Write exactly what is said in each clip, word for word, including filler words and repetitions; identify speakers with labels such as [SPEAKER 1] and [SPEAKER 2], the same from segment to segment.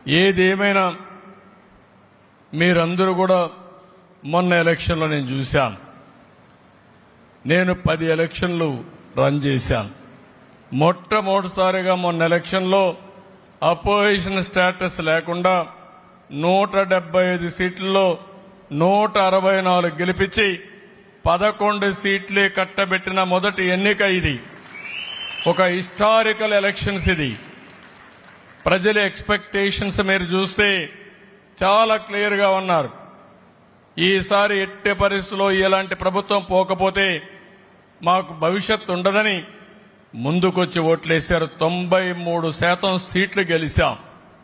[SPEAKER 1] ఏదేమైనా మీరందరూ కూడా మొన్న ఎలక్షన్లో నేను చూశాను. నేను పది ఎలక్షన్లు రన్ చేశాను. మొట్టమొదటిసారిగా మొన్న ఎలక్షన్లో అపోజిషన్ స్టేటస్ లేకుండా నూట డెబ్బై ఐదు సీట్లలో నూట అరవై నాలుగు గెలిపించి పదకొండు సీట్లే కట్టబెట్టిన మొదటి ఎన్నిక ఇది. ఒక హిస్టారికల్ ఎలక్షన్స్ ఇది. ప్రజల ఎక్స్పెక్టేషన్స్ మీరు చూస్తే చాలా క్లియర్గా ఉన్నారు. ఈసారి ఎట్టి పరిస్థితుల్లో ఇలాంటి ప్రభుత్వం పోకపోతే మాకు భవిష్యత్తు ఉండదని ముందుకొచ్చి ఓట్లేశారు. తొంభై మూడు శాతం సీట్లు గెలిచాం.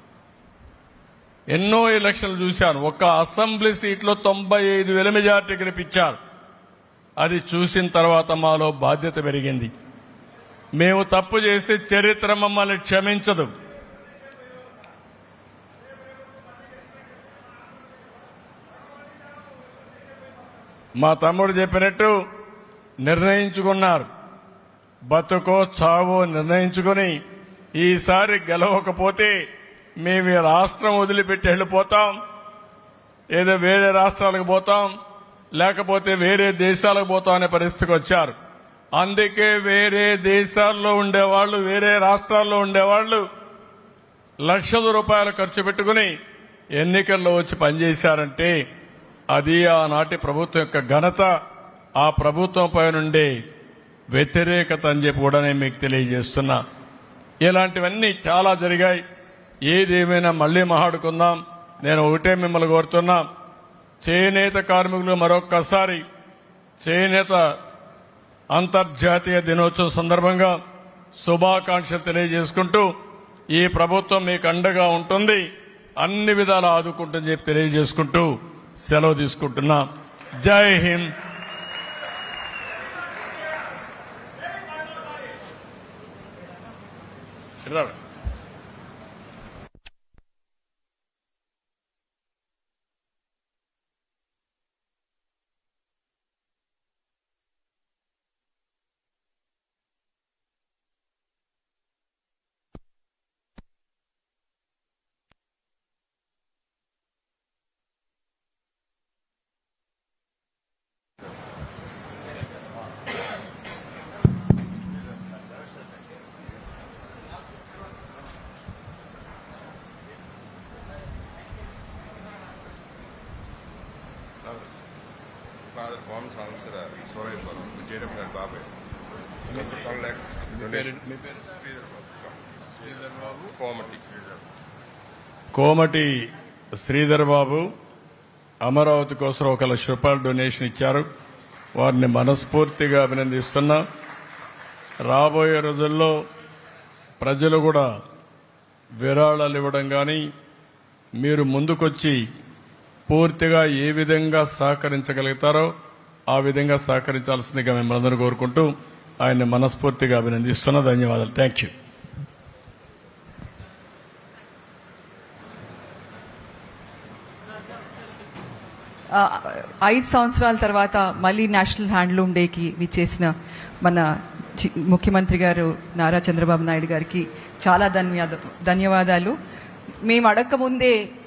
[SPEAKER 1] ఎన్నో ఎలక్షన్లు చూశాను. ఒక్క అసెంబ్లీ సీట్లో తొంభై ఐదు వేల మెజార్టీ గెలిపించారు. అది చూసిన తర్వాత మాలో బాధ్యత పెరిగింది. మేము తప్పు చేసి చరిత్ర మమ్మల్ని క్షమించదు. మా తమ్ముడు చెప్పినట్టు నిర్ణయించుకున్నారు. బతుకో చావో నిర్ణయించుకుని ఈసారి గెలవకపోతే మేము ఈ రాష్ట్రం వదిలిపెట్టి వెళ్ళిపోతాం, ఏదో వేరే రాష్ట్రాలకు పోతాం, లేకపోతే వేరే దేశాలకు పోతాం అనే పరిస్థితికి వచ్చారు. అందుకే వేరే దేశాల్లో ఉండేవాళ్లు, వేరే రాష్ట్రాల్లో ఉండేవాళ్లు లక్షల రూపాయలు ఖర్చు పెట్టుకుని ఎన్నికల్లో వచ్చి పనిచేశారంటే అది ఆనాటి ప్రభుత్వం యొక్క ఘనత, ఆ ప్రభుత్వం పై నుండే వ్యతిరేకత అని చెప్పి కూడా నేను మీకు తెలియజేస్తున్నా. ఇలాంటివన్నీ చాలా జరిగాయి. ఏదేమైనా మళ్లీ మాట్లాడుకుందాం. నేను ఒకటే మిమ్మల్ని కోరుతున్నా, చేనేత కార్మికులు మరొక్కసారి చేనేత అంతర్జాతీయ దినోత్సవం సందర్భంగా శుభాకాంక్షలు తెలియజేసుకుంటూ ఈ ప్రభుత్వం మీకు అండగా ఉంటుంది, అన్ని విధాలా ఆదుకుంటుందని చెప్పి తెలియజేసుకుంటూ సెలవు తీసుకుంటున్నా. జై Hind.
[SPEAKER 2] Father Bombs answer sorry for the Jedam Babe. Comedy.
[SPEAKER 1] కోమటి శ్రీధర్ బాబు అమరావతి కోసం ఒక లక్ష రూపాయల డొనేషన్ ఇచ్చారు. వారిని మనస్ఫూర్తిగా అభినందిస్తున్నా. రాబోయే రోజుల్లో ప్రజలు కూడా విరాళాలు ఇవ్వడం కానీ మీరు ముందుకొచ్చి పూర్తిగా ఏ విధంగా సహకరించగలుగుతారో ఆ విధంగా సహకరించాల్సిందిగా మిమ్మల్ని కోరుకుంటూ ఆయన్ని మనస్ఫూర్తిగా అభినందిస్తున్నా. ధన్యవాదాలు. Thank you.
[SPEAKER 3] ఐదు సంవత్సరాల తర్వాత మళ్ళీ నేషనల్ హ్యాండ్లూమ్ డేకి విచ్చేసిన మన ముఖ్యమంత్రి గారు నారా చంద్రబాబు నాయుడు గారికి చాలా ధన్యవాదాలు. మేము అడగకముందే